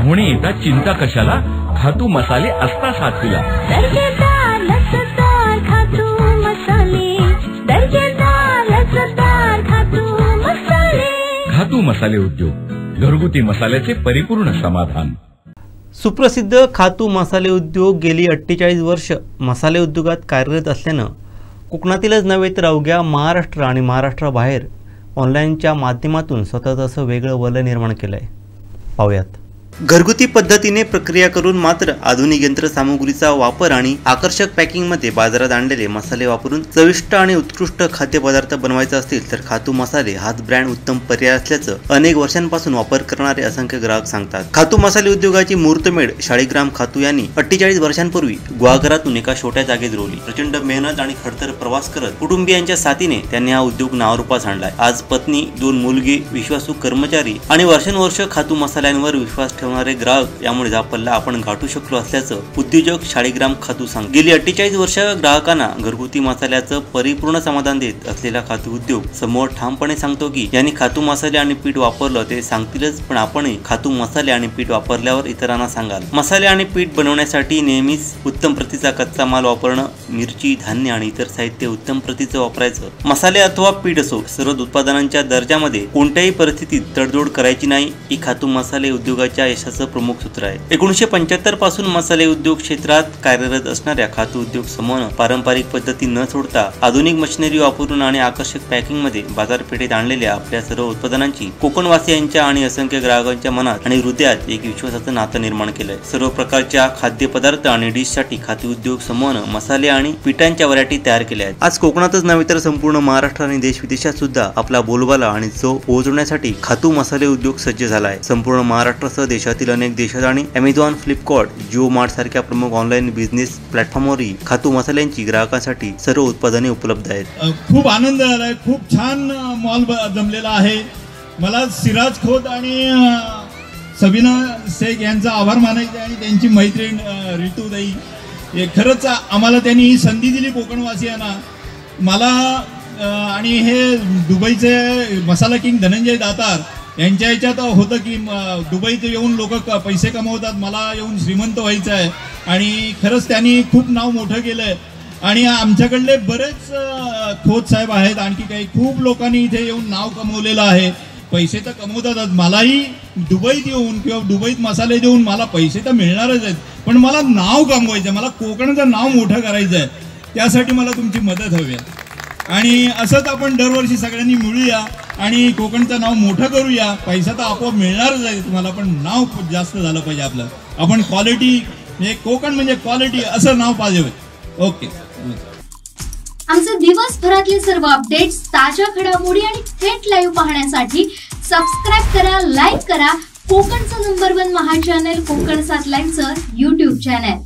पाहुणे येतात चिंता कशाला, खातू मसाले असता साथीला. दर्जेदार लसदार खातू मसाले, दर्जेदार लसदार खातू मसाले. खातू मसाले उद्योग, घरगुती मसाल्याचे परिपूर्ण समाधान. सुप्रसिद्ध खातू मसाले उद्योग गेली 48 वर्ष मसाले उद्योगात कार्यरत असल्यानं कोकणातीलच नव्हे तर अवघ्या महाराष्ट्र आणि महाराष्ट्राबाहेर ऑनलाईनच्या माध्यमातून स्वतःचं असं वेगळं वलय निर्माण केलं आहे. पाहूयात. घरगुती पद्धतीने प्रक्रिया करून मात्र आधुनिक यंत्रसामुग्रीचा वापर आणि आकर्षक पॅकिंगमध्ये बाजारात आणलेले मसाले वापरून चविष्ट आणि उत्कृष्ट खाद्यपदार्थ बनवायचा असतील तर खातू मसाले हाच ब्रँड उत्तम पर्याय असल्याचं अनेक वर्षांपासून वापर करणारे असंख्य ग्राहक सांगतात. खातू मसाले उद्योगाची मुहूर्तमेढ शाळीग्राम खातू यांनी 48 वर्षांपूर्वी गुहागरातून एका छोट्या जागेत रोवली. प्रचंड मेहनत आणि खडतर प्रवास करत कुटुंबियांच्या साथीने त्यांनी हा उद्योग नावारूपास आणलाय. आज पत्नी, 2 मुलगे, विश्वासू कर्मचारी आणि वर्षानुवर्ष खातू मसाल्यांवर विश्वास ठेवणारे ग्राहक यामुळे हा पल्ला आपण गाठू शकलो असल्याचं उद्योजक शाळीग्राम खातू सांगतात. गेली 48 वर्ष ग्राहकांना घरगुती मसाल्याचं परिपूर्ण समाधान देत असलेला खातू उद्योग समोर ठामपणे सांगतो की यांनी खातू मसाले आणि पीठ वापरलं ते सांगतीलच, पण आपणही खातू मसाले आणि पीठ वापरल्यावर इतरांना सांगाल. मसाले आणि पीठ बनवण्यासाठी नेहमीच उत्तम प्रतीचा कच्चा माल वापरणं, मिरची, धान्य आणि इतर साहित्य उत्तम प्रतीचं वापरायचं. मसाले अथवा पीठ असो, सर्व उत्पादनांच्या दर्जामध्ये कोणत्याही परिस्थितीत तडजोड करायची नाही ही खातू मसाले उद्योगाच्या यशाचं प्रमुख सूत्र आहे. 1975 पासून मसाले उद्योग क्षेत्रात कार्यरत असणाऱ्या खातू उद्योग समूहानं पारंपरिक पद्धती न सोडता आधुनिक मशिनरी वापरून आणि आकर्षक पॅकिंग मध्ये बाजारपेठेत आणलेल्या आपल्या सर्व उत्पादनांची कोकणवासियांच्या आणि असंख्य ग्राहकांच्या मनात आणि हृदयात एक विश्वासाचं नातं निर्माण केलंय. सर्व प्रकारच्या खाद्यपदार्थ आणि डिश साठी खातू उद्योग समूहानं मसाले आणि पिठांच्या व्हरायटी तयार केल्या आहेत. आज कोकणातच नव्हे तर संपूर्ण महाराष्ट्र आणि देश विदेशात सुद्धा आपला बोलबाला आणि चव पोहोचवण्यासाठी खातू मसाले उद्योग सज्ज झाला आहे. संपूर्ण महाराष्ट्रासह देशातील अनेक देशात आणि अमेझॉन, फ्लिपकार्ट, जिओ मार्ट सारख्या प्रमुख ऑनलाईन बिझनेस प्लॅटफॉर्मवरही खातू मसाल्यांची ग्राहकांसाठी सर्व उत्पादने उपलब्ध आहेत. खूप आनंद झालाय. खूप छान मॉल जमलेला आहे. मला सिराज खोत आणि सबिना शेख यांचा आभार मानायचे आणि त्यांची मैत्रीण ऋतुताई, हे खरंच आम्हाला त्यांनी ही संधी दिली कोकणवासियांना. मला आणि हे दुबईचे मसाला किंग धनंजय दातार यांच्या ह्याच्यात होतं की दुबईत येऊन लोक पैसे कमवतात, मला येऊन श्रीमंत व्हायचं आहे. आणि खरंच त्यांनी खूप नाव मोठं केलं आहे. आणि आमच्याकडले बरेच खोत साहेब आहेत, आणखी काही खूप लोकांनी इथे येऊन नाव कमवलेलं आहे. पैसे तर कमवतातच, मलाही दुबईत येऊन किंवा दुबईत मसाले देऊन मला पैसे तर मिळणारच आहेत, पण मला नाव कमवायचं आहे, मला कोकणाचं नाव मोठं करायचं आहे. त्यासाठी मला तुमची मदत हवी आहे. आणि असंच आपण दरवर्षी सगळ्यांनी मिळूया आणि कोकणचं नाव मोठं करूया. पैसा तर आपोआप मिळणारच आहे तुम्हाला, पण नाव जास्त झालं पाहिजे आपलं. आपण क्वालिटी, म्हणजे कोकण म्हणजे क्वालिटी असं नाव पाहिजे. ओके. आमचे दिवसभरातले सर्व अपडेट्स, ताज्या घडामोडी आणि थेट लाईव्ह पाहण्यासाठी सबस्क्राईब करा, लाईक करा कोकणचं नंबर 1 महा चॅनल कोकण 7 लाईव्हचं YouTube चॅनल.